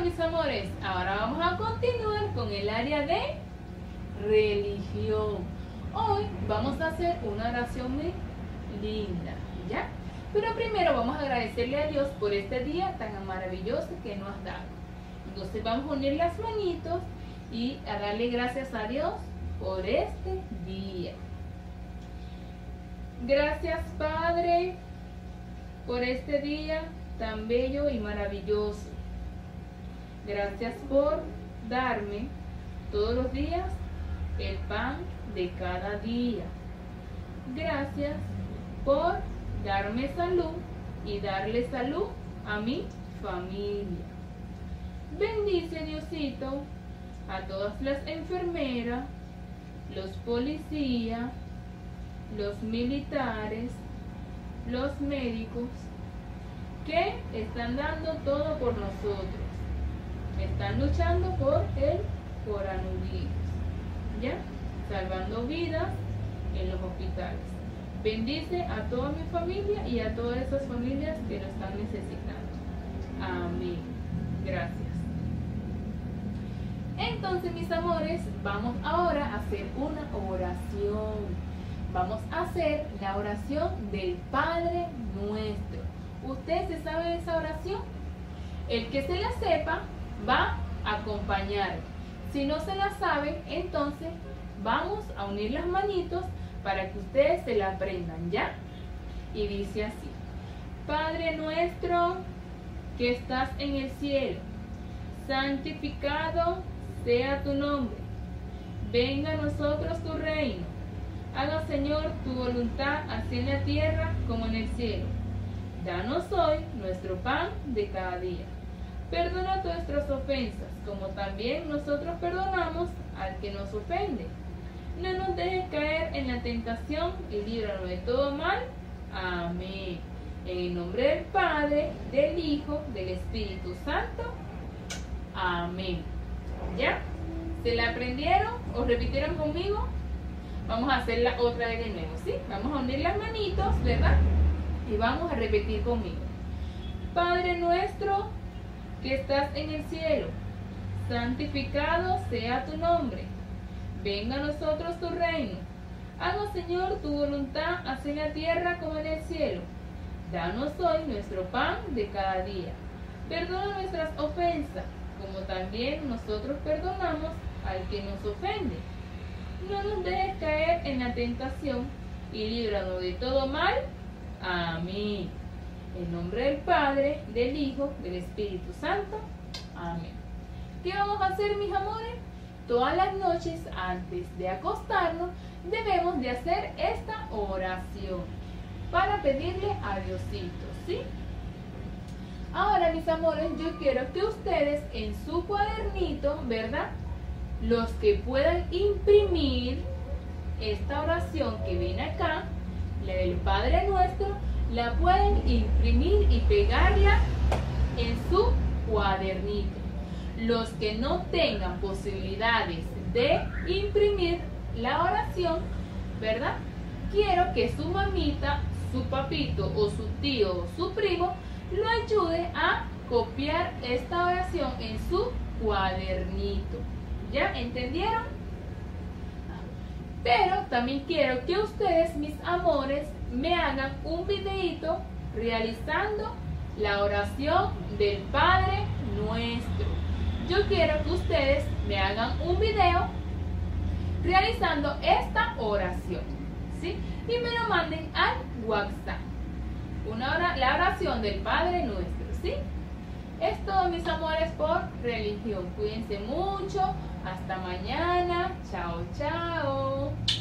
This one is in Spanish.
mis amores, ahora vamos a continuar con el área de religión. Hoy vamos a hacer una oración muy linda, ¿ya? Pero primero vamos a agradecerle a Dios por este día tan maravilloso que nos ha dado. Entonces vamos a unir las manitos y a darle gracias a Dios por este día. Gracias, Padre, por este día tan bello y maravilloso. Gracias por darme todos los días el pan de cada día. Gracias por darme salud y darle salud a mi familia. Bendice, Diosito, a todas las enfermeras, los policías, los militares, los médicos que están dando todo por nosotros. Están luchando por el coronavirus, ¿ya? Salvando vidas en los hospitales. Bendice a toda mi familia y a todas esas familias que lo están necesitando. Amén. Gracias. Entonces, mis amores, vamos ahora a hacer una oración. Vamos a hacer la oración del Padre Nuestro. ¿Ustedes se saben esa oración? El que se la sepa va a acompañar. Si no se la saben, entonces vamos a unir las manitos para que ustedes se la aprendan, ¿ya? Y dice así: Padre nuestro que estás en el cielo, santificado sea tu nombre. Venga a nosotros tu reino. Haga, Señor, tu voluntad así en la tierra como en el cielo. Danos hoy nuestro pan de cada día. Perdona nuestras ofensas, como también nosotros perdonamos al que nos ofende. No nos dejes caer en la tentación y líbranos de todo mal. Amén. En el nombre del Padre, del Hijo, del Espíritu Santo. Amén. ¿Ya? ¿Se la aprendieron o repitieron conmigo? Vamos a hacerla otra vez de nuevo, ¿sí? Vamos a unir las manitos, ¿verdad? Y vamos a repetir conmigo. Padre nuestro que estás en el cielo, santificado sea tu nombre. Venga a nosotros tu reino. Haga, Señor, tu voluntad así en la tierra como en el cielo. Danos hoy nuestro pan de cada día. Perdona nuestras ofensas, como también nosotros perdonamos al que nos ofende. No nos dejes caer en la tentación y líbranos de todo mal. Amén. En nombre del Padre, del Hijo, del Espíritu Santo. Amén. ¿Qué vamos a hacer, mis amores? Todas las noches, antes de acostarnos, debemos de hacer esta oración para pedirle a Diosito, ¿sí? Ahora, mis amores, yo quiero que ustedes en su cuadernito, ¿verdad? Los que puedan imprimir esta oración que viene acá, la del Padre Nuestro, la pueden imprimir y pegarla en su cuadernito. Los que no tengan posibilidades de imprimir la oración, ¿verdad? Quiero que su mamita, su papito o su tío o su primo lo ayude a copiar esta oración en su cuadernito. ¿Ya entendieron? Pero también quiero que ustedes, mis amores, me hagan un videito realizando la oración del Padre Nuestro. Yo quiero que ustedes me hagan un video realizando esta oración, ¿sí? Y me lo manden al WhatsApp. La oración del Padre Nuestro, ¿sí? Es todo, mis amores, por religión. Cuídense mucho. Hasta mañana. Chao, chao.